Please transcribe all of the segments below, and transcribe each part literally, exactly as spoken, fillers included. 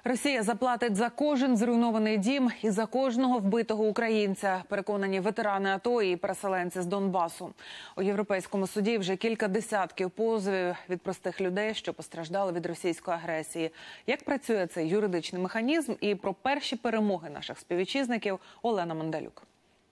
Росія заплатить за кожен зруйнований дім і за кожного вбитого українця, переконані ветерани АТО і переселенці з Донбасу. У Європейському суді вже кілька десятків позовів від простих людей, що постраждали від російської агресії. Як працює цей юридичний механізм і про перші перемоги наших співвітчизників Олена Мондалюк.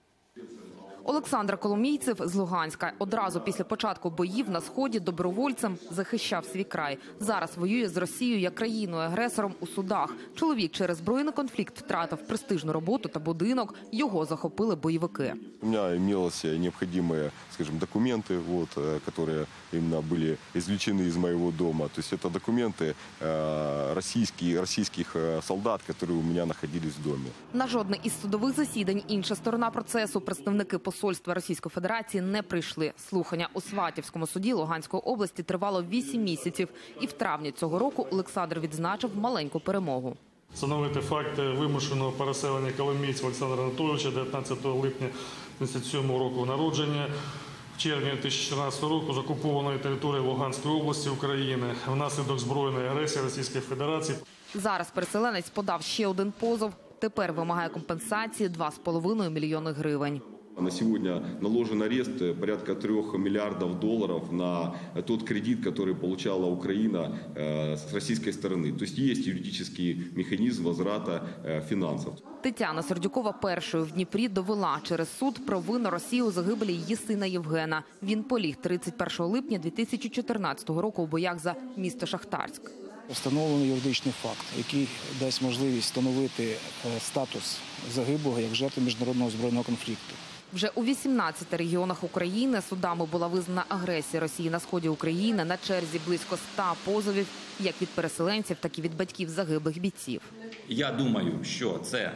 Олександр Коломійцев з Луганська. Одразу після початку боїв на Сході добровольцем захищав свій край. Зараз воює з Росією як країною-агресором у судах. Чоловік через збройний конфлікт втратив престижну роботу та будинок. Його захопили бойовики. У меня имелись необходимые, скажем, документы, вот, которые именно были извлечены из моего дома. То есть это документы э, российские, российских солдат, которые у меня находились в доме. На жодне із судових засідань інша сторона процесу, представники посольства Російської Федерації, не прийшли. Слухання у Сватівському суді Луганської області тривало вісім місяців. І в травні цього року Олександр відзначив маленьку перемогу. Встановити факт вимушеного переселення Коломійця Олександра Анатолійовича дев'ятнадцятого липня тисяча дев'ятсот тридцять сьомого року народження в червні дві тисячі чотирнадцятого року з окупованої території Луганської області України внаслідок збройної агресії Російської Федерації. Зараз переселенець подав ще один позов. Тепер вимагає компенсації два з половиною мільйони гривень. На сегодня наложен арест порядка трех миллиардов долларов на тот кредит, который получала Украина с российской стороны. То есть есть юридический механизм возврата финансов. Тетяна Сердюкова першою в Дніпрі довела через суд провину Росії у загибелі її сина Євгена. Він поліг тридцять першого липня дві тисячі чотирнадцятого року у боях за місто Шахтарськ. Встановлено юридичний факт, який дасть можливість встановити статус загиблого як жертви міжнародного збройного конфлікту. Вже у вісімнадцяти регіонах України судами була визнана агресія Росії на сході України. На черзі близько ста позовів як від переселенців, так і від батьків загиблих бійців. Я думаю, що це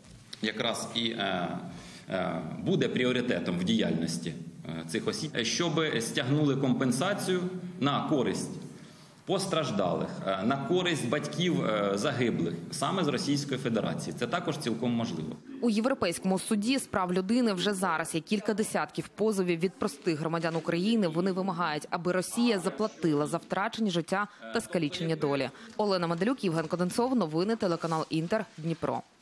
якраз і е, е, буде пріоритетом в діяльності цих осіб, щоб стягнули компенсацію на користь постраждалих, на користь батьків загиблих саме з Російської Федерації. Це також цілком можливо. У Європейському суді з прав людини вже зараз є кілька десятків позовів від простих громадян України. Вони вимагають, аби Росія заплатила за втрачені життя та скалічені долі. Олена Мондалюк, Євген Коденцов. Новини телеканал Інтер. Дніпро.